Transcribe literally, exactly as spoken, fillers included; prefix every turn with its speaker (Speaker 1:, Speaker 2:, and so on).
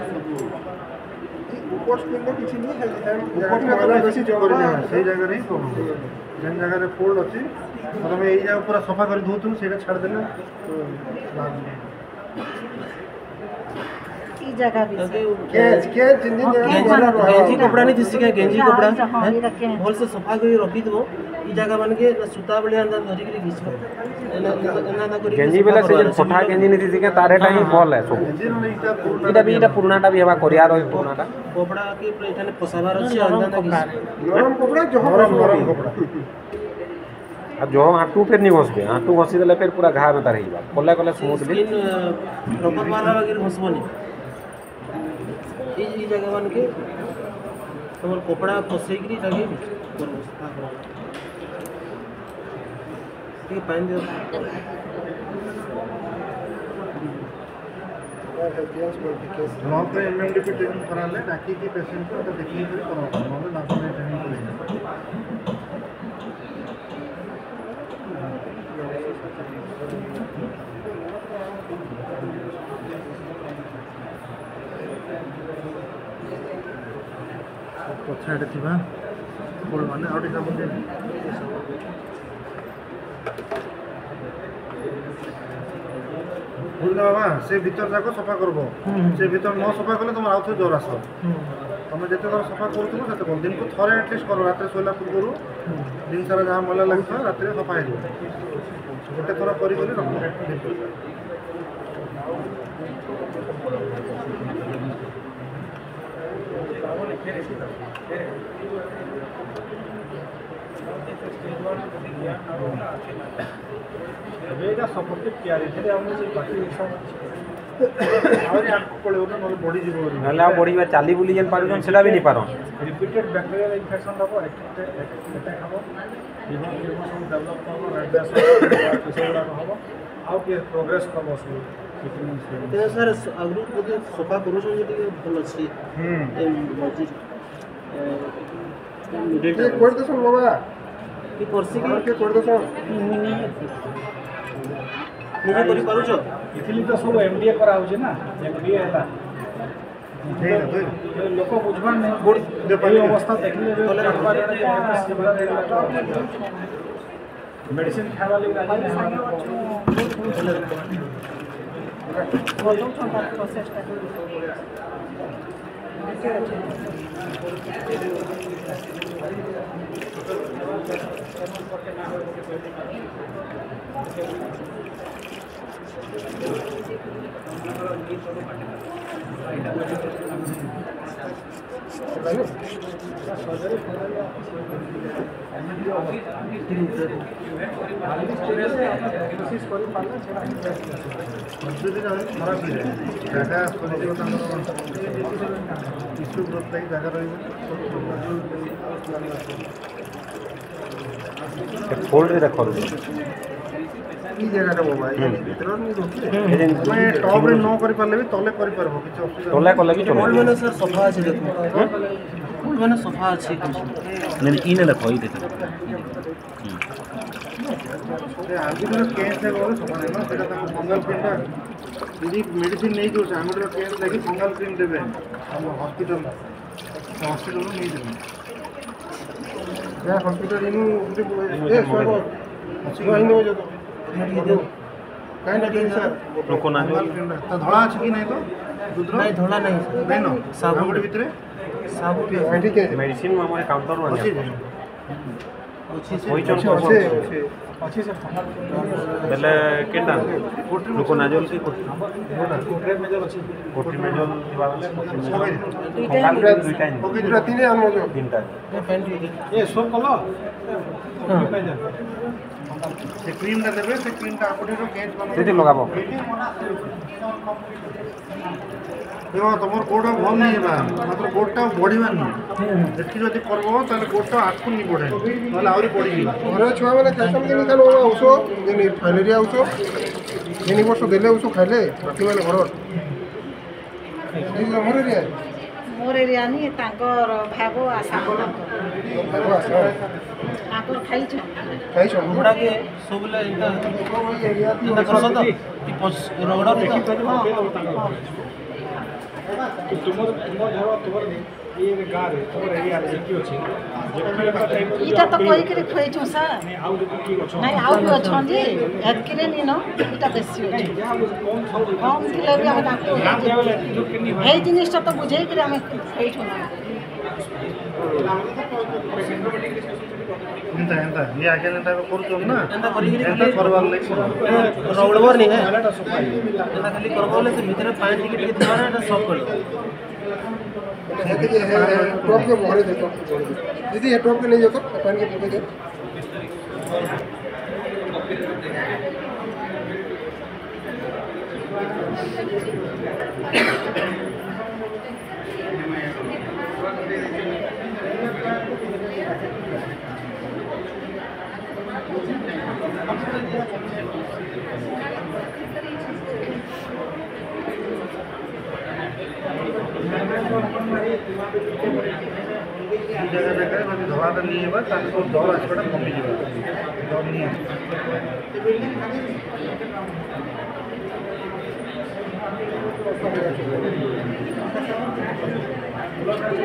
Speaker 1: ऊपर स्क्रीन में किसी नहीं है
Speaker 2: ऊपर में तो बेसी जो करने है सही जगह नहीं प्रॉब्लम जेन जगह रे फोल्ड अछि तो मैं एई जगह पूरा सफा कर धोतु सेटा छाड़ देले
Speaker 3: ई जगह भी
Speaker 1: कैच कैच जिन जिन जगह
Speaker 4: गेंजी कपड़ा नहीं दिसी के गेंजी कपड़ा भल से सफा कर रखी दो ई जगह मान के सुता बेले अंदर धरि के घिसबो
Speaker 5: गेंजी बेला से जन फटा गेंजी नहीं दिसी के तारेटा ही बॉल है सब इटा भी इटा पुरानाटा भी हवा कोरिया रही पुरानाटा
Speaker 4: कपड़ा के एठाने फसाबार अछि अंदर
Speaker 1: गरम कपड़ा जो गरम गरम कपड़ा
Speaker 5: अब जो आंटू फिर नहीं घसबे आंटू घसी देले फिर पूरा घा में रही बा कोला कोला स्मूथली
Speaker 4: रबर वाला वगैरह घसबोनी ई ई जगह मान के तमर कपड़ा फसई करी ताकि करबो सफा करो ठीक पानी दे
Speaker 2: ब्लॉक पे एमएमडी पे ट्रेनिंग कराले ताकि कि पेशेंट को तो देखने के लिए करो नॉर्मल ना कोई ट्रेनिंग करेंगे पछाड़े थिबा बोल माने आउटी काम दे बोल बाबा से भीतर जाको सफा करबो से भीतर न सफा करले तुम आउथो जोर आसो तुम जते बार सफा करथु तते बोल दिन को थरे एटलीस्ट करो रात सोला पूर्व दिन सारा जहां मला लागतो रात रे सफा हेलो गोटे थरा करी करी रखो बेगा सपोर्टिव केयर थे हम से बाकी सब और आपको पड़े ना मोर बॉडी जीव
Speaker 5: नला बॉडी में चाली बुली जन पारु जन सेटा भी नहीं पारो
Speaker 2: रिपीटेड बैक्टीरियल इन्फेक्शन हबो अटैक हबो लिवर लिवर सब डेवलप करबो रेड ब्लड सेल हबो आउ के प्रोग्रेस करबो सो
Speaker 4: ते सर अगरु को सफा करू छ जे भल अछि हम ए मस्जिद
Speaker 1: ये कोड दो सब बाबा
Speaker 4: की करसी की
Speaker 1: के कोड दो सब
Speaker 4: निजे करी पारु छ
Speaker 2: इथिली तो सब एमडीए करा हो ना एमडीए हला लोक बुझबार नहीं ये अवस्था देखले मेडिसिन खावा ले
Speaker 5: फोल्ड रे रखो
Speaker 2: ई जगह रे बाबा ये भीतर नहीं रोके मैं टॉप रे नो करि परले भी तले करि परबो किछ असुविधा
Speaker 5: तले कले भी चलो
Speaker 4: मैंने सर सफा अछि देखो मैंने सफा अछि नहीं इने देखो ई देखो
Speaker 2: ए आगे में केस है बोले सफा है ना सेटा तक फंगल प्रिंट यदि मेडिसिन नहीं जो आंगुर केस लगी फंगल प्रिंट देबे हम हॉस्पिटल हॉस्पिटल में नहीं देबे या हॉस्पिटल इनु ए सब अच्छी नहीं हो जातो काहे ना सर
Speaker 5: लोक ना
Speaker 2: तो धड़ा अछि कि नहीं तो दूध
Speaker 4: नहीं धोला नहीं
Speaker 2: नहीं नो
Speaker 4: साबुन
Speaker 2: साबुन भीतर
Speaker 4: साबुन
Speaker 1: मेडिकेट
Speaker 5: मेडिसिन में हमारे काउंटर में
Speaker 2: अछि
Speaker 4: अछि
Speaker 5: कोई चल
Speaker 1: अच्छे
Speaker 2: अच्छी से
Speaker 5: बेले केटा लोक नाजल की
Speaker 2: कोट्रे मेजर अछि
Speaker 5: कोटी में जो दिवा बेले
Speaker 1: दुईटा
Speaker 5: दुईटा
Speaker 1: ओके दुईटा तीन हम जो
Speaker 5: तीनटा
Speaker 2: ए सब कलो से क्रीम ना देबे से क्रीम ता आकोटे रो केज बनो
Speaker 5: सेठी लगाबो
Speaker 2: देखो तमर गोड़ भल नहीं बा मात्र गोड़टा बढ़ीबार नहीं देखि जति करबो ताले गोड़टा आठु नहीं बढ़े ताले आउरी बढ़ी जीवा
Speaker 1: घरे छुआ माने खाइसम कि निकाल बाबा औषो जेनी फाइलेरिया औषो जेनी वर्ष देले औषो खाइले राति माने घर এই हमर एरिया
Speaker 3: मोर एरिया नहीं तांकर भागो आशा
Speaker 1: भागो आशा
Speaker 3: तांकर खाई छ
Speaker 1: खाई छ
Speaker 4: घोड़ा के सबले इंता इंता करसत कि रगड़ा देखि
Speaker 6: ତୁମର ତୁମ ଧର ତୁମର ଏ ଗାଁରେ ତୁମର ଏରିଆରେ ଯେତିକି ଅଛି
Speaker 3: ଇଟା ତ କହିକିରି ଖୁଏଇଛୁ ସାର୍
Speaker 6: ଆଉ ଯଦି କିଏ ଅଛନ୍ତି
Speaker 3: ନାଇଁ ଆଉ ବି ଅଛନ୍ତି ଏତ୍କିରେ ନିନ ଇଟା ବେଶୀ ଅଛି କମ୍ ଥିଲେ ବି ଆମେ ତାଙ୍କୁ ହେଇ ଜିନିଷଟା ତ ବୁଝେଇକିରି ଆମେ ଖୁଏଇଛୁ ନା
Speaker 2: ଏନ୍ତା ଏନ୍ତା ଇଏ ଆଗେ ଏନ୍ତା କରୁଛନ୍ ନା
Speaker 4: ଏନ୍ତା କରିକିରି
Speaker 2: ଏନ୍ତା କରବାର୍ ଲାଗି
Speaker 4: ରଗଡ଼ବାର ନି ହେ ଏନ୍ତା ଖାଲି କରବ ବୋଲେ ସେ ଭିତରେ ପାଣି ଟିକେ ଟିକେ ଥିବା ନା ଏଟା ସଫ୍ କରିବ
Speaker 1: ଟିକେ ଟପ୍ के भरे दे टॉप दीदी ये टॉप के नहीं जाता पानी के पके दे
Speaker 2: এই জায়গা জায়গায় যদি ধরাটা নিয়ে যাবা তাহলে তোর জ্বর আসবাটা কমে যাবে জ্বর নিয়ে আসবে